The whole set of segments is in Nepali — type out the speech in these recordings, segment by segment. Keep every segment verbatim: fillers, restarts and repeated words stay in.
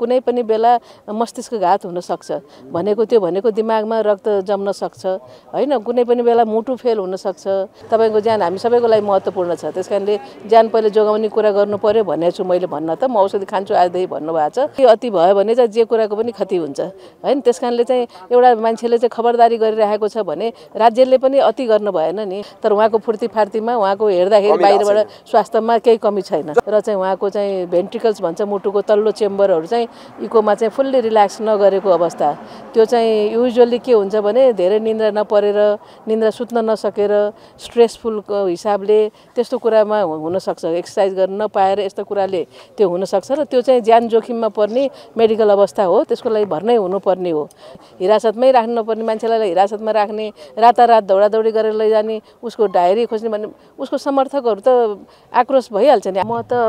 कुनै पनि बेला मस्तिष्कघात हुन सक्छ भनेको त्यो भनेको दिमागमा रक्त जम्न सक्छ हैन कुनै पनि बेला मुटु फेल हुन सक्छ तपाईको ज्यान हामी सबैको लागि महत्त्वपूर्ण छ त्यसकारणले ज्यान पहिले जोगाउने कुरा गर्नु पर्यो भनेको छु मैले भन्न त म औषधि खान्छु आजदेखि भन्नु भएको छ के अति भयो भने चाहिँ जे कुराको पनि क्षति हुन्छ हैन त्यसकारणले चाहिँ एउटा मान्छेले चाहिँ खबरदारी गरिरहेको छ भने राज्यले पनि अति गर्नु भएन नि तर उहाँको फुर्ती फार्तीमा उहाँको हेर्दाखेरि बाहिरबाट स्वास्थ्यमा केही कमी छैन र चाहिँ उहाँको चाहिँ भेन्ट्रिकल्स भन्छ मुटुको तल्लो चेम्बरहरू चाहिँ इकोमा चाहिँ फुल्ली रिल्याक्स नगरेको अवस्था त्यो चाहिँ युजुअली के हुन्छ भने धेरै निन्द्रा नपरेर निन्द्रा सुत्न नसकेर स्ट्रेसफुलको हिसाबले त्यस्तो कुरामा हुन सक्छ एक्सर्साइज गर्न नपाएर यस्तो कुराले त्यो हुन सक्छ र त्यो चाहिँ ज्यान जोखिममा पर्ने मेडिकल अवस्था हो त्यसको लागि भर्नै हुनुपर्ने हो हिरासतमै राख्नु नपर्ने मान्छेलाई हिरासतमा राख्ने रातारात दौडादौडी गरेर लैजाने उसको डायरी खोज्ने भन्ने उसको समर्थकहरू त आक्रोश भइहाल्छ नि म त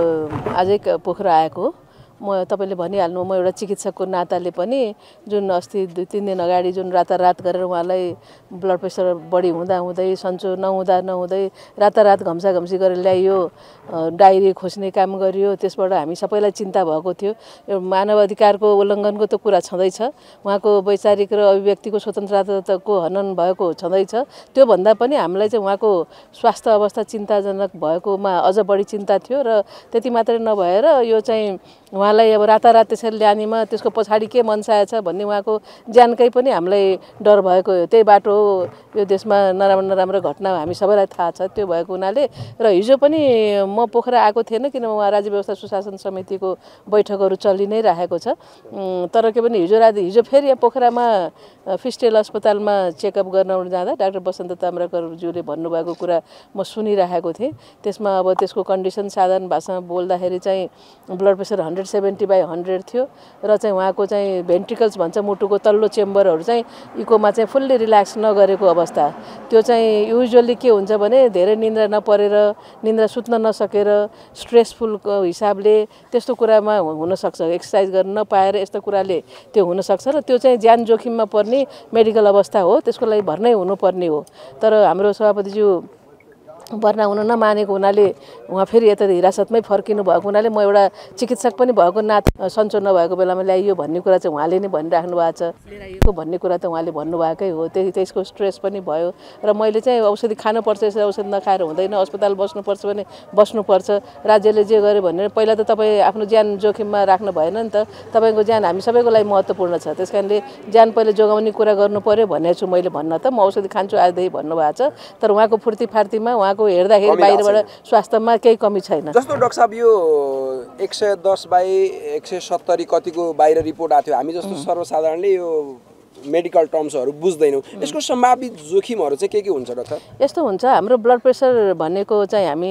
अब आजै पोखरा आएको म तपाईले भनिहाल्नु म एउटा चिकित्सकको नाताले पनि जुन अस्ति दुई तीन दिन अगाडि जुन रातारात गरेर उहाँलाई ब्लड प्रेसर बढी हुँदा हुँदै सन्चो नहुँदा नहुँदै रातारात घम्सा घम्सी गरेर ल्याइयो डायरी खोज्ने काम गरियो त्यसबाट हामी सबैलाई चिन्ता भएको थियो मानव अधिकारको उल्लङ्घनको त कुरा छँदैछ उहाँको वैचारिक र अभिव्यक्तिको स्वतन्त्रताको हनन भएको छँदैछ त्यो भन्दा पनि हामीलाई चाहिँ उहाँको स्वास्थ्य अवस्था चिन्ताजनक भएकोमा अझ बढी चिन्ता थियो र त्यति मात्रै नभएर यो चाहिँ उहाँलाई अब रातारात त्यसरी ल्यानेमा त्यसको पछाडि के मनसाय छ भन्ने उहाँको ज्यानकै पनि हामीलाई डर भएको हो त्यही बाटो हो यो देशमा नराम्रो नराम्रो घटना हामी सबैलाई थाहा छ त्यो भएको हुनाले र हिजो पनि म पोखरा आएको थिएन किन उहाँ राज्य व्यवस्था सुशासन समितिको बैठकहरू चलि नै राखेको छ तर के पनि हिजो राति हिजो फेरि यहाँ पोखरामा फिस्टेल अस्पतालमा चेकअप गर्न जाँदा डाक्टर बसन्त ताम्राकरज्यूले भन्नुभएको कुरा म सुनिराखेको थिएँ त्यसमा अब त्यसको कन्डिसन साधारण भाषामा बोल्दाखेरि चाहिँ blood pressure hundred seventy by hundred थियो र चाहिँ उहाँको चाहिँ भेन्ट्रिकल्स भन्छ मुटुको तल्लो चेम्बरहरू चाहिँ इकोमा चाहिँ फुल्ली रिल्याक्स नगरेको अवस्था त्यो चाहिँ युजुअली के हुन्छ भने धेरै निन्द्रा नपरेर निन्द्रा सुत्न नसकेर स्ट्रेसफुलको हिसाबले त्यस्तो कुरामा हुन सक्छ एक्सर्साइज गर्न नपाएर यस्तो कुराले त्यो हुन सक्छ र त्यो चाहिँ ज्यान जोखिममा पर्ने मेडिकल अवस्था हो त्यसको लागि भर्नै हुनुपर्ने हो तर हाम्रो सभापतिज्यू भर्ना हुन नमानेको हुनाले उहाँ फेरि यता हिरासतमै फर्किनु भएको हुनाले म एउटा चिकित्सक पनि भएको नाता सन्चो नभएको बेलामा ल्याइयो भन्ने कुरा चाहिँ उहाँले नै भनिराख्नु भएको छ लिएर भन्ने कुरा त उहाँले भन्नुभएकै हो त्यही त्यसको स्ट्रेस पनि भयो र मैले चाहिँ औषधि खानुपर्छ यसरी औषधि नखाएर हुँदैन अस्पताल बस्नुपर्छ भने बस्नुपर्छ राज्यले जे गर्यो भनेर पहिला त तपाईँ आफ्नो ज्यान जोखिममा राख्नु भएन नि त तपाईँको ज्यान हामी सबैको लागि महत्त्वपूर्ण छ त्यसकारणले ज्यान पहिले जोगाउने कुरा गर्नु पर्यो भनेको छु मैले भन्न त म औषधि खान्छु आजदेखि भन्नुभएको छ तर उहाँको फुर्ती फार्तीमा उहाँको हेर्दाखेरि बाहिरबाट स्वास्थ्यमा केही कमी छैन जस्तो डाक्टर साहब यो एक सय दस बाई एक सय सत्तरी कतिको बाहिर रिपोर्ट आएको थियो हामी जस्तो सर्वसाधारणले यो मेडिकल टर्म्सहरू बुझ्दैनौँ यसको सम्भावित जोखिमहरू चाहिँ के के हुन्छ डाक्टर यस्तो हुन्छ हाम्रो ब्लड प्रेसर भनेको चाहिँ हामी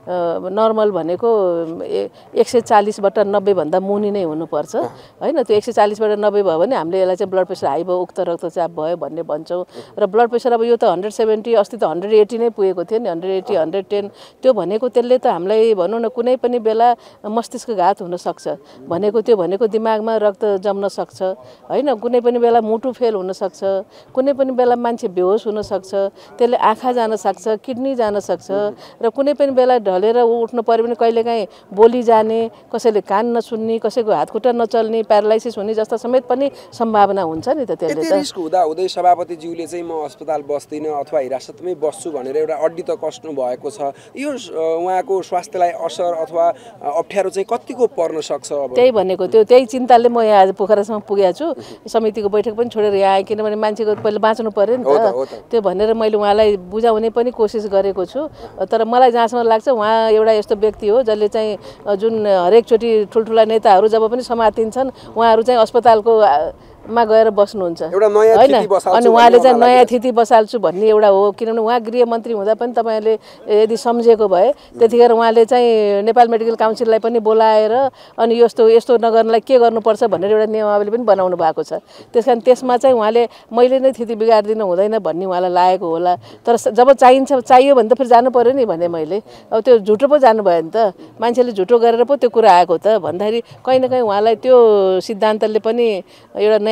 नर्मल भनेको एक सय चालिसबाट नब्बेभन्दा मुनि नै हुनुपर्छ होइन त्यो एक सय चालिसबाट नब्बे भयो भने हामीले यसलाई चाहिँ ब्लड प्रेसर हाई भयो उक्त रक्तचाप भयो भन्ने भन्छौँ र ब्लड प्रेसर अब यो त हन्ड्रेड सेभेन्टी अस्ति त हन्ड्रेड एटी नै पुगेको थियो नि हन्ड्रेड एटी हन्ड्रेड टेन त्यो भनेको त्यसले त हामीलाई भनौँ न कुनै पनि बेला मस्तिष्कघात हुनसक्छ भनेको त्यो भनेको दिमागमा रक्त जम्न सक्छ होइन कुनै पनि बेला मुटु फेल हुन सक्छ कुनै पनि बेला मान्छे बेहोस हुन सक्छ त्यसले आँखा जान सक्छ किडनी जान सक्छ र कुनै पनि बेला ढलेर उठ्नु पर्यो भने कहिलेकाहीँ बोली जाने कसैले कान नसुन्ने कसैको हातखुट्टा नचल्ने प्यारालाइसिस हुने जस्ता समेत पनि सम्भावना हुन्छ नि त त्यसले त रिस्क हुँदा हुँदै सभापतिज्यूले चाहिँ म अस्पताल बस्दिनँ अथवा हिरासतमै बस्छु भनेर एउटा अड्डी त कस्नु भएको छ यो उहाँको स्वास्थ्यलाई असर अथवा अप्ठ्यारो चाहिँ कतिको पर्न सक्छ अब त्यही भनेको त्यो त्यही चिन्ताले म यहाँ आज पोखरासम्म पुगेको छु समितिको बैठक पनि छोडेर यहाँ आएँ किनभने मान्छेको पहिले बाँच्नु पर्यो नि त त्यो भनेर मैले उहाँलाई बुझाउने पनि कोसिस गरेको छु तर मलाई जहाँसम्म लाग्छ उहाँ एउटा यस्तो व्यक्ति हो जसले चाहिँ जुन हरेकचोटि ठुल्ठुला नेताहरू जब पनि समातिन्छन् उहाँहरू चाहिँ अस्पतालको मा गएर बस्नुहुन्छ हैन अनि उहाँले चाहिँ नयाँ थिति बसाल्छु भन्ने एउटा हो किनभने उहाँ गृहमन्त्री हुँदा पनि तपाईँहरूले यदि सम्झेको भए त्यतिखेर उहाँले चाहिँ नेपाल मेडिकल काउन्सिललाई पनि बोलाएर अनि यस्तो यस्तो नगर्नलाई के गर्नुपर्छ भनेर एउटा नियमावली पनि बनाउनु भएको छ त्यसकारण त्यसमा चाहिँ उहाँले मैले नै थिति बिगार्दिनु हुँदैन भन्ने उहाँलाई लागेको होला तर जब चाहिन्छ चाहियो भने त फेरि जानु पर्यो नि भने मैले अब त्यो झुटो पो जानु भयो नि त मान्छेले झुटो गरेर पो त्यो कुरा आएको त भन्दाखेरि कहीँ न कहीँ उहाँलाई त्यो सिद्धान्तले पनि एउटा नयाँ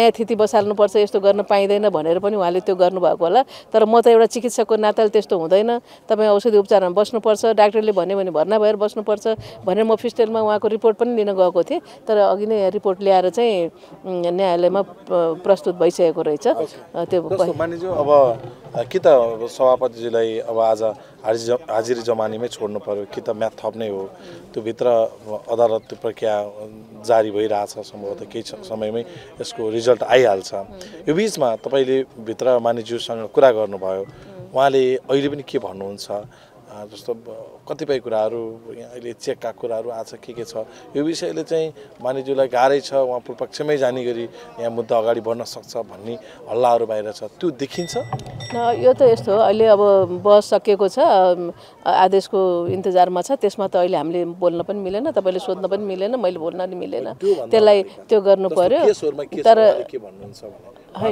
न्याय थिति बसाल्नुपर्छ, यस्तो गर्न पाइँदैन भनेर पनि उहाँले त्यो गर्नुभएको होला। तर म त एउटा चिकित्सकको नाताले त्यस्तो हुँदैन, तपाईँ औषधि उपचारमा बस्नुपर्छ, डाक्टरले भन्यो भने भर्ना भएर बस्नुपर्छ भनेर म फिस्टेलमा उहाँको रिपोर्ट पनि लिन गएको थिएँ। तर अघि नै रिपोर्ट ल्याएर चाहिँ न्यायालयमा प्रस्तुत भइसकेको रहेछ। त्यो मानिज्यू अब कि त सभापतिजीलाई अब आज हाजिर हाजिरी जमानीमै छोड्नु पर्यो कि त म्याथ थप्नै हो, त्यो भित्र अदालत प्रक्रिया जारी भइरहेछ, सम्भवतः केही समयमै यसको रिजल्ट आइहाल्छ। यो बिचमा तपाईँले भित्र मानिज्यूसँग कुरा गर्नुभयो, उहाँले अहिले पनि के भन्नुहुन्छ, जस्तो कतिपय कुराहरू यहाँ अहिले चेकका कुराहरू आज के के छ, यो विषयले चाहिँ मानिज्यूलाई गाह्रै छ, उहाँ पूर्वपक्षमै जाने गरी यहाँ मुद्दा अगाडि बढ्न सक्छ भन्ने हल्लाहरू बाहिर छ, त्यो देखिन्छ? यो त यस्तो हो, अहिले अब बहस सकिएको छ, आदेशको इन्तजारमा छ, त्यसमा त अहिले हामीले बोल्न पनि मिलेन, तपाईँले सोध्न पनि मिलेन, मैले बोल्न पनि मिलेन, त्यसलाई त्यो गर्नु पर्यो। तर होइन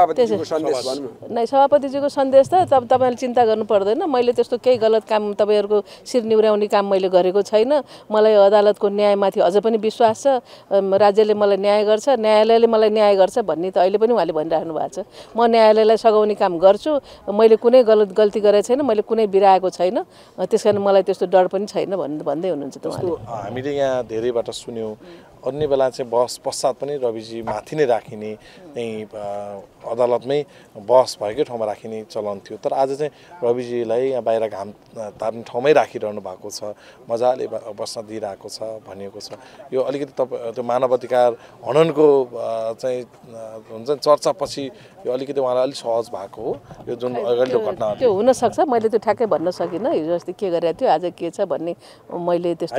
नै सभापतिजीको सन्देश त तब तपाईँले चिन्ता गर्नु पर्दैन, मैले त्यस्तो केही गलत काम तपाईँहरूको शिर निहुर्याउने काम मैले गरेको छैन। मलाई अदालतको न्यायमाथि अझ पनि विश्वास छ, राज्यले मलाई न्याय गर्छ, न्यायालयले मलाई न्याय गर्छ भन्ने त अहिले पनि उहाँले भनिराख्नु भएको छ। म न्यायालयलाई सघाउने काम गर्छु, मैले कुनै गलत गल्ती गरेको छैन, मैले कुनै बिराएको छैन, त्यस कारण मलाई त्यस्तो डर पनि छैन भन्दै भन्दै हुनुहुन्छ त उहाँले। हामीले यहाँ धेरैबाट सुन्यौँ, अन्य बेला चाहिँ बहस पश्चात पनि रविजी माथि नै राखिने, त्यहीँ अदालतमै बहस भएकै ठाउँमा राखिने चलन थियो। तर आज चाहिँ रविजीलाई यहाँ बाहिर घाम ताप्ने ठाउँमै राखिरहनु भएको छ, मजाले बस्न दिइरहेको छ भनिएको छ। यो अलिकति तपाईँ त्यो मानव अधिकार हननको चाहिँ हुन्छ नि चर्चापछि यो अलिकति उहाँलाई अलिक सहज भएको हो, यो जुन अगाडिको घटना त्यो हुनसक्छ। मैले त्यो ठ्याक्कै भन्न सकिनँ, हिजो अस्ति के गरेको थियो आज के छ भन्ने मैले त्यस्तो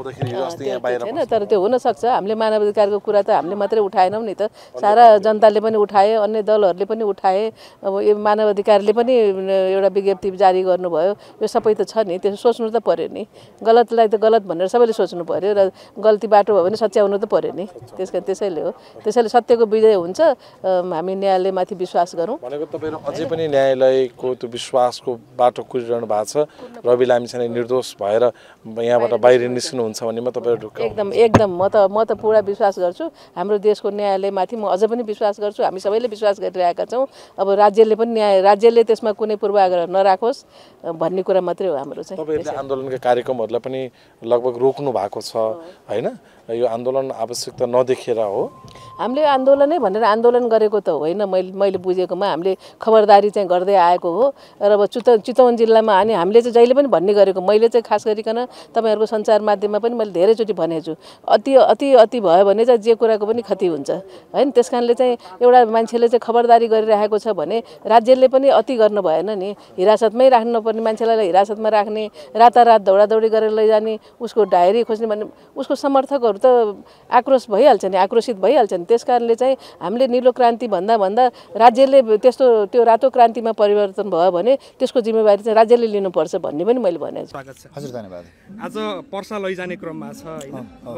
छैन। तर त्यो हुनसक्छ, हामीले मानव अधिकारको कुरा त हामीले मात्रै उठाएनौँ नि त, सारा जनताले पनि उठाए, अन्य दलहरूले पनि उठाए। अब यो मानव अधिकारले पनि एउटा विज्ञप्ति जारी गर्नुभयो, यो सबै त छ नि, त्यसो सोच्नु त पर्यो नि, गलतलाई त गलत भनेर सबैले सोच्नु पर्यो र गल्ती बाटो भयो भने सच्याउनु त पर्यो नि। त्यस कारण त्यसैले हो, त्यसैले सत्यको विजय हुन्छ, हामी न्यायालयमाथि विश्वास गरौँ भनेको। तपाईँहरू अझै पनि न्यायालयको त्यो विश्वासको बाटो कुरिरहनु भएको छ, रवि लामिछाने निर्दोष भएर यहाँबाट बाहिर निस्किनुहुन्छ भन्नेमा तपाईँहरू एकदम एकदम म त म त पुरा विश्वास गर्छु, हाम्रो देशको न्यायालयमाथि म अझ पनि विश्वास गर्छु, हामी सबैले विश्वास गरिरहेका छौँ। अब राज्यले पनि न्याय राज्यले त्यसमा कुनै पूर्वाग्रह नराखोस् भन्ने कुरा मात्रै हो हाम्रो चाहिँ। तपाईँहरूले आन्दोलनका कार्यक्रमहरूलाई पनि लगभग रोक्नु भएको छ होइन, यो आन्दोलन आवश्यकता नदेखेर हो? हामीले आन्दोलनै भनेर आन्दोलन गरेको त होइन, मैले मैले बुझेकोमा हामीले खबरदारी चाहिँ गर्दै आएको हो। र अब चित चितवन जिल्लामा अनि हामीले चाहिँ जहिले पनि भन्ने गरेको, मैले चाहिँ खास गरिकन तपाईँहरूको सञ्चार माध्यममा पनि मैले धेरैचोटि भनेको छु, अति अति अति भयो भने चाहिँ जे कुराको पनि क्षति हुन्छ होइन। त्यस कारणले चाहिँ एउटा मान्छेले चाहिँ खबरदारी गरिरहेको छ भने राज्यले पनि अति गर्नु भएन नि, हिरासतमै राख्नु नपर्ने मान्छेलाई हिरासतमा राख्ने, रातारात दौडादौडी गरेर लैजाने, उसको डायरी खोज्ने भने उसको समर्थकहरू त आक्रोश भइहाल्छ नि, आक्रोशित भइहाल्छ नि। त्यस कारणले चाहिँ हामीले निलो क्रान्ति भन्दा भन्दा राज्यले त्यस्तो त्यो रातो क्रान्तिमा परिवर्तन भयो भने त्यसको जिम्मेवारी चाहिँ राज्यले लिनुपर्छ भन्ने पनि मैले भनेको छु। स्वागत छ। हजुर धन्यवाद। आज पर्सा लैजाने क्रममा छ होइन,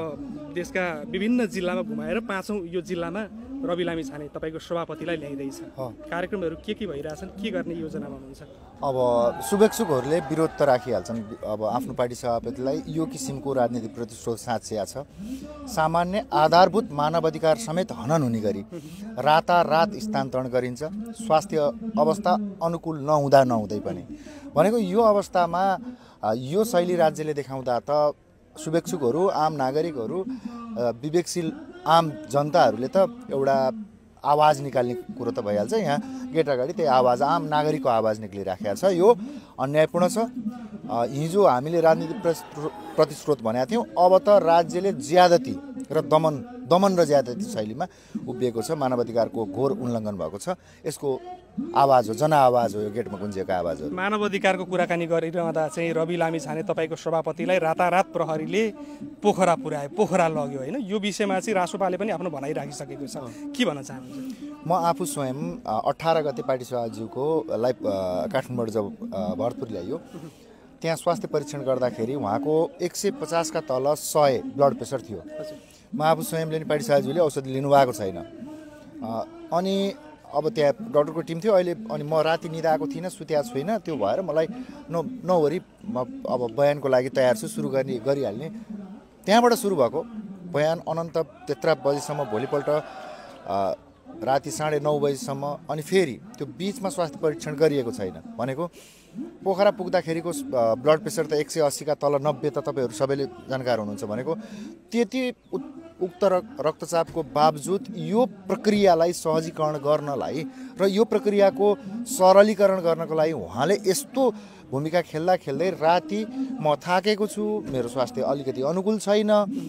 अब देशका विभिन्न जिल्लामा घुमाएर पाँचौँ यो जिल्लामा रवि लामिछाने तपाईँको सभापतिलाई ल्याइँदैछ, कार्यक्रमहरू के के भइरहेछन्, के गर्ने योजनामा हुनुहुन्छ? अब शुभेच्छुकहरूले विरोध त राखिहाल्छन्, अब आफ्नो पार्टी सभापतिलाई यो किसिमको राजनीतिक प्रतिस्रोत साँचिया छ। सामान्य आधारभूत मानवाधिकार समेत हनन हुने गरी रातारात स्थानान्तरण गरिन्छ, स्वास्थ्य अवस्था अनुकूल नहुँदा नहुँदै पनि। भनेको यो अवस्थामा यो शैली राज्यले देखाउँदा त शुभेच्छुकहरू, आम नागरिकहरू, विवेकशील आम जनताहरूले त एउटा आवाज निकाल्ने कुरो त भइहाल्छ। यहाँ गेट अगाडि त्यही आवाज, आम नागरिकको आवाज निक्लिराखेको छ। यो अन्यायपूर्ण छ। हिजो हामीले राजनीतिक प्रतिस्रोत भनेका थियौँ, अब त राज्यले ज्यादती र दमन दमन र ज्यादती शैलीमा उभिएको छ, मानवाधिकारको घोर उल्लङ्घन भएको छ। यसको आवाज हो, जनआवाज हो, यो गेटमा गुन्जिएको आवाज हो। मानवाधिकारको कुराकानी गरिरहँदा चाहिँ रवि लामिछाने तपाईँको सभापतिलाई रातारात प्रहरीले पोखरा पुर्यायो, पोखरा लग्यो होइन, यो विषयमा चाहिँ रासोपाले पनि आफ्नो भनाइ राखिसकेको छ, के भन्न चाहनुहुन्छ? म आफू स्वयं अठार गते पार्टी सभाज्यूको लाइभ काठमाडौँबाट जब भरतपुर ल्याइयो, त्यहाँ स्वास्थ्य परीक्षण गर्दाखेरि उहाँको एक सय पचासका तल सय ब्लड प्रेसर थियो। म आफू स्वयंले नि पार्टी सभाज्यूले औषधि लिनुभएको छैन। अनि अब त्यहाँ डक्टरको टिम थियो अहिले, अनि म राति निदाएको थिइनँ, सुत्या छुइनँ, त्यो भएर मलाई न नवरी म अब बयानको लागि तयार छु, सुरु गर्ने गरिहाल्ने। त्यहाँबाट सुरु भएको बयान अनन्त त्यत्रा बजीसम्म भोलिपल्ट राति साढे नौ बजीसम्म अनि फेरि त्यो बिचमा स्वास्थ्य परीक्षण गरिएको छैन भनेको पोखरा पुग्दाखेरिको ब्लड प्रेसर त एक सय अस्सीका तल नब्बे त तपाईँहरू सबैले जानकार हुनुहुन्छ भनेको त्यति उक्त रक्तचापको बावजुद यो प्रक्रियालाई सहजीकरण गर्नलाई र यो प्रक्रियाको सरलीकरण गर्नको लागि उहाँले यस्तो भूमिका खेल्दा खेल्दै राति म थाकेको छु, मेरो स्वास्थ्य अलिकति अनुकूल छैन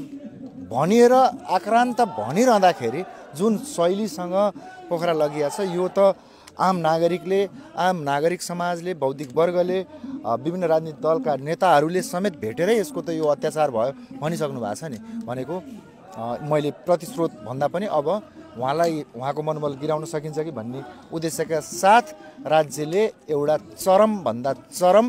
भनेर आक्रान्त भनिरहँदाखेरि जुन शैलीसँग पोखरा लगिया छ यो त आम नागरिकले आम नागरिक समाजले बौद्धिक वर्गले विभिन्न राजनीतिक दलका नेताहरूले समेत भेटेरै यसको त यो अत्याचार भयो भनिसक्नु भएको छ नि भनेको मैले प्रतिस्रोत भन्दा पनि अब उहाँलाई उहाँको मनोबल गिराउन सकिन्छ कि भन्ने उद्देश्यका साथ राज्यले एउटा चरमभन्दा चरम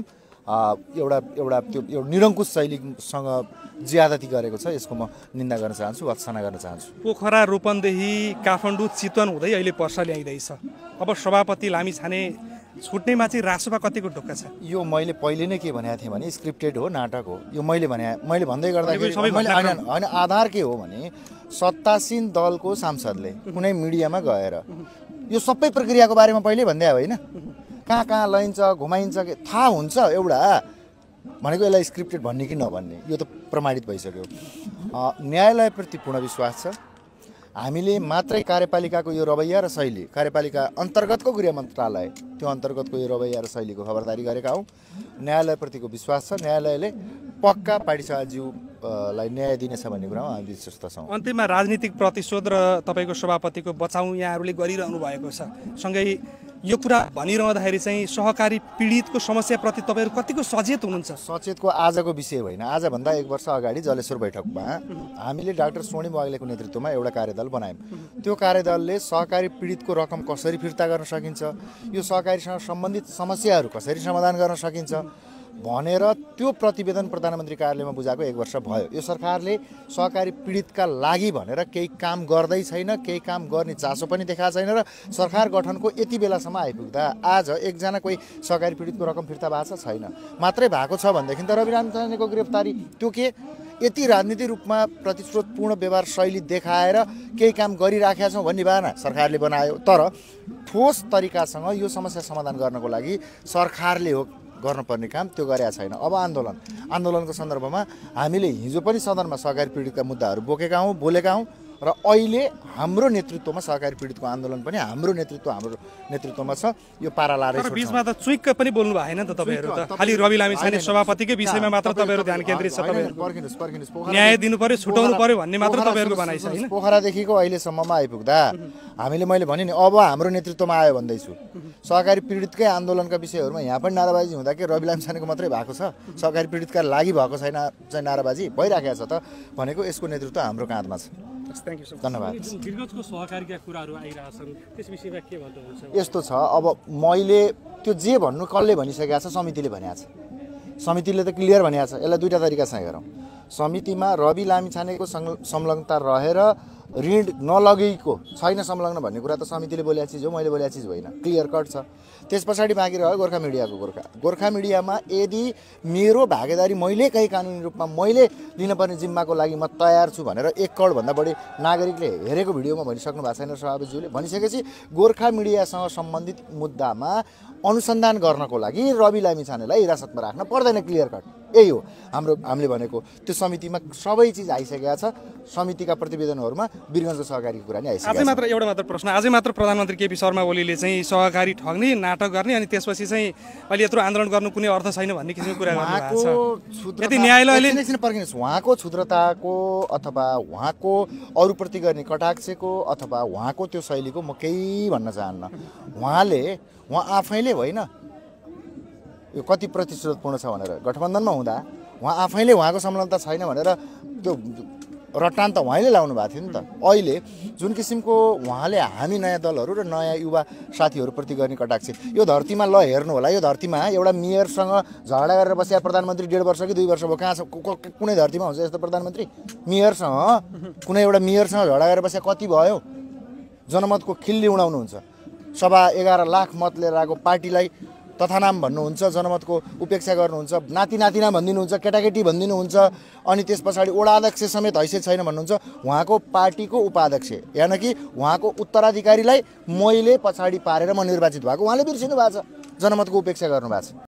एउटा एउटा त्यो एउटा निरङ्कुश शैलीसँग ज्यादती गरेको छ। यसको म निन्दा गर्न चाहन्छु, भत्सना गर्न चाहन्छु। पोखरा रूपन्देही काठमाडौँ चितवन हुँदै अहिले पर्सा ल्याइँदैछ। अब सभापति लामिछाने छुट्नेमा चाहिँ रासोपा कतिको ढोका छ? यो मैले पहिले नै के भनेको थिएँ भने स्क्रिप्टेड हो, नाटक हो। यो मैले भने मैले भन्दै गर्दाखेरि होइन, आधार के हो भने सत्तासीन दलको सांसदले कुनै मिडियामा गएर यो सबै प्रक्रियाको बारेमा पहिले भन्दै होइन, कहाँ कहाँ लैन्छ घुमाइन्छ थाहा हुन्छ एउटा भनेको यसलाई स्क्रिप्टेड भन्ने कि नभन्ने यो त प्रमाणित भइसक्यो। न्यायालयप्रति पूर्ण विश्वास छ। हामीले मात्रै कार्यपालिकाको यो रवैया र शैली, कार्यपालिका अन्तर्गतको गृह मन्त्रालय त्यो अन्तर्गतको यो रवैया र शैलीको खबरदारी गरेका हौँ। न्यायालयप्रतिको विश्वास छ, न्यायालयले पक्का पाडिसाज्यूलाई न्याय दिनेछ भन्ने कुरामा हामी विश्वस्त छौँ। अन्त्यमा राजनीतिक प्रतिशोध र तपाईँको सभापतिको बचाउ यहाँहरूले गरिरहनु भएको छ। सँगै यो कुरा भनिरहँदाखेरि चाहिँ सहकारी पीडितको समस्याप्रति तपाईँहरू कतिको सचेत हुनुहुन्छ? सचेतको आजको विषय होइन, आजभन्दा एक वर्ष अगाडि जलेश्वर बैठकमा हामीले डाक्टर स्वर्णिम वाग्लेको नेतृत्वमा एउटा कार्यदल बनायौँ। त्यो कार्यदलले सहकारी पीडितको रकम कसरी फिर्ता गर्न सकिन्छ, यो सहकारीसँग सम्बन्धित समस्याहरू कसरी समाधान गर्न सकिन्छ भनेर त्यो प्रतिवेदन प्रधानमन्त्री कार्यालयमा बुझाएको एक वर्ष भयो। यो सरकारले सहकारी पीडितका लागि भनेर केही काम गर्दै छैन, केही काम गर्ने चासो पनि देखाएको छैन र सरकार गठनको यति बेलासम्म आइपुग्दा आज एकजना कोही सहकारी पीडितको रकम फिर्ता भएको छ छैन। मात्रै भएको छ भनेदेखि त रवि लामिछानेको गिरफ्तारी त्यो के यति राजनीतिक रूपमा प्रतिस्रोतपूर्ण व्यवहार शैली देखाएर केही काम गरिराखेका छौँ भन्ने बाना सरकारले बनायो। तर ठोस तरिकासँग यो समस्या समाधान गर्नको लागि सरकारले हो गर्नुपर्ने काम त्यो गरेका छैन। अब आन्दोलन आन्दोलनको सन्दर्भमा हामीले हिजो पनि सदनमा सहकारी पीडितका मुद्दाहरू बोकेका हौँ, बोलेका हौँ र अहिले हाम्रो नेतृत्वमा सहकारी पीडितको आन्दोलन पनि हाम्रो नेतृत्व हाम्रो नेतृत्वमा छ। यो पारा लारे छ। बीचमा त चुइक्क पनि बोल्नु भएन त तपाईँहरू त, खालि रवि लामिछाने सभापतिकै विषयमा मात्र तपाईँहरू ध्यान केन्द्रित छ। तपाईँहरू न्याय दिनु पर्यो, छुटाउनु पर्यो भन्ने मात्र तपाईँहरूको भनाइ छ हैन? पोखरादेखिको अहिलेसम्ममा आइपुग्दा हामीले मैले भने नि अब हाम्रो नेतृत्वमा आयो भन्दैछु। सहकारी पीडितकै आन्दोलनका विषयहरूमा यहाँ पनि नाराबाजी हुँदा के रवि लामिछानेको मात्रै भएको छ? सहकारी पीडितका लागि भएको छैन चाहिँ नाराबाजी भइराखेको छ त भनेको यसको नेतृत्व हाम्रो काँधमा छ। धन्यवाद। गिरगजको सहकारीका कुराहरू आइरहेछन्, त्यस विषयमा के भन्नुहुन्छ? यस्तो छ, अब मैले त्यो जे भन्नु कसले भनिसकेको छ, समितिले भनेको छ। समितिले त क्लियर भनेको छ। यसलाई दुईवटा तरिकासँग हेरौँ। समितिमा रवि लामिछानेको संलग्नता रहेर ऋण नलगेको छैन संलग्न भन्ने कुरा त समितिले बोलेको चिज हो, मैले बोलेको चिज होइन, क्लियर कट छ। त्यस पछाडि बाँकी रह्यो गोर्खा मिडियाको गोर्खा गोर्खा मिडियामा यदि मेरो भागेदारी मैले कहीँ कानुनी रूपमा मैले लिनुपर्ने जिम्माको लागि म तयार छु भनेर एक करोडभन्दा बढी नागरिकले हेरेको भिडियोमा भनिसक्नु भएको छैन सभापतिज्यूले। भनिसकेपछि गोर्खा मिडियासँग सम्बन्धित मुद्दामा अनुसन्धान गर्नको लागि रवि लामिछानेलाई हिरासतमा राख्न पर्दैन, क्लियर कट यही हो हाम्रो हामीले भनेको। त्यो समितिमा सबै चिज आइसकेको छ। समितिका प्रतिवेदनहरूमा वीरगञ्जको सहकारीको कुरा नि आइसकेको छ। अझै मात्र एउटा मात्र प्रश्न, अझै मात्र प्रधानमन्त्री केपी शर्मा ओलीले चाहिँ सहकारी ठग्ने नाटक गर्ने अनि त्यसपछि चाहिँ अहिले यत्रो आन्दोलन गर्नु कुनै अर्थ छैन भन्ने किसिमको कुरा गर्नुभएको छ। यदि न्यायालयले पर्खिनुहोस्, उहाँको क्षुद्रताको अथवा उहाँको अरूप्रति गर्ने कटाक्षको अथवा उहाँको त्यो शैलीको म केही भन्न चाहन्न। उहाँले उहाँ आफैले होइन यो कति प्रतिशतपूर्ण छ भनेर गठबन्धनमा हुँदा उहाँ आफैले उहाँको संलग्नता छैन भनेर त्यो रटान त उहाँले लाउनु भएको थियो नि त। अहिले जुन किसिमको उहाँले हामी नयाँ दलहरू र नयाँ युवा साथीहरूप्रति गर्ने कटाक्ष, यो धरतीमा ल हेर्नु होला, यो धरतीमा एउटा मेयरसँग झगडा गरेर बसेका प्रधानमन्त्री डेढ वर्ष कि दुई वर्ष भयो कहाँ छ? कुनै धरतीमा हुन्छ यस्तो प्रधानमन्त्री? मेयरसँग कुनै एउटा मेयरसँग झगडा गरेर बसेका कति भयो? जनमतको खिल्ली उडाउनुहुन्छ। सभा एघार लाख मत लिएर आएको पार्टीलाई तथानाम भन्नुहुन्छ, जनमतको उपेक्षा गर्नुहुन्छ, नाति नातिना भनिदिनुहुन्छ, केटाकेटी भनिदिनुहुन्छ, अनि त्यस पछाडि वडा अध्यक्ष समेत हैसियत छैन भन्नुहुन्छ। उहाँको पार्टीको उपाध्यक्ष यानि कि उहाँको उत्तराधिकारीलाई मैले पछाडि पारेर म निर्वाचित भएको, उहाँले बिर्सिनु भएको छ, जनमतको उपेक्षा गर्नुभएको छ।